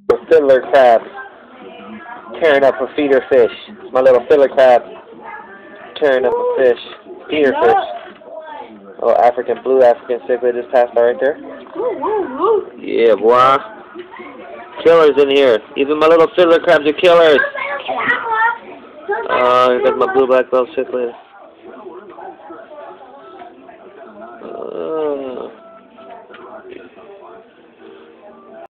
Fiddler crab tearing up a feeder fish. My little fiddler crab tearing up a fish. Feeder fish. Oh, blue African cichlid just passed by right there. Yeah, boy. Killers in here. Even my little fiddler crabs are killers. Oh, here goes my blue black belt cichlid.